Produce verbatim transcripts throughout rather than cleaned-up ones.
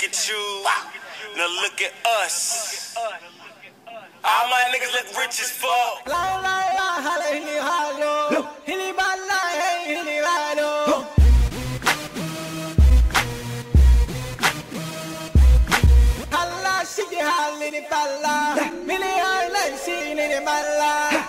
Look at you, now look at us. All my niggas look rich as fuck. La la la, hala hili halo, hili bala, hey hili halo. Hala shiki hali ni bala, mili hala shiki ni bala.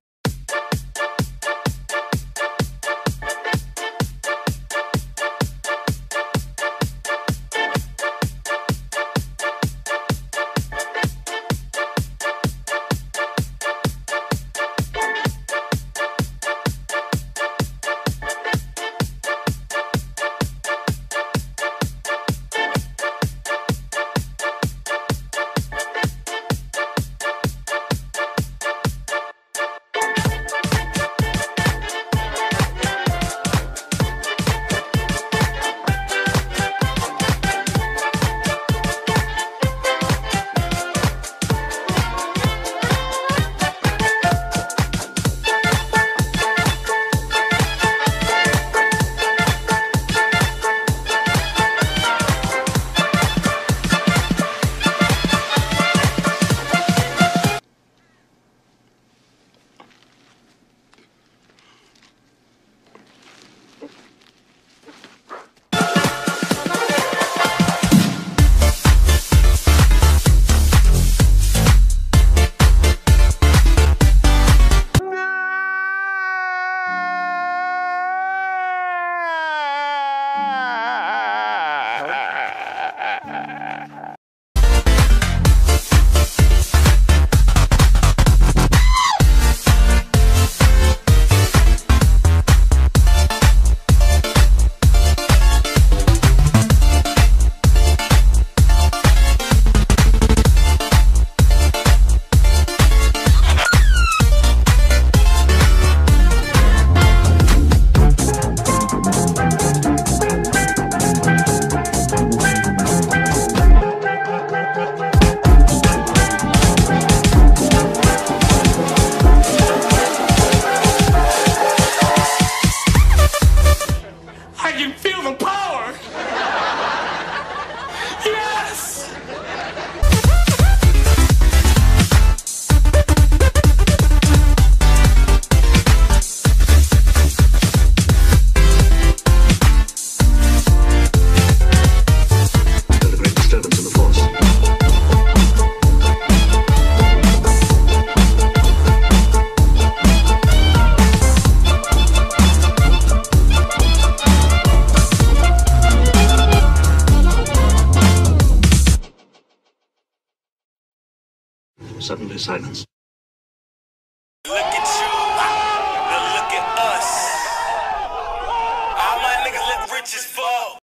Suddenly silence. Look at you, now look at us. All my niggas look rich as fuck.